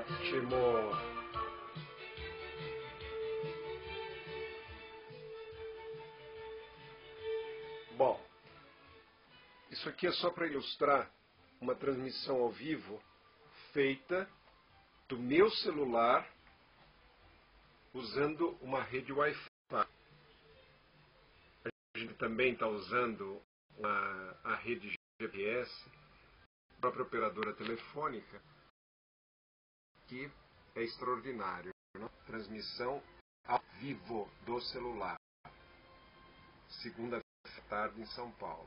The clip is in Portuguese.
Ótimo. Bom, isso aqui é só para ilustrar uma transmissão ao vivo feita do meu celular usando uma rede Wi-Fi. A gente também está usando a rede GPS, a própria operadora telefônica, que é extraordinário. Né? Transmissão ao vivo do celular. Segunda-feira à tarde em São Paulo.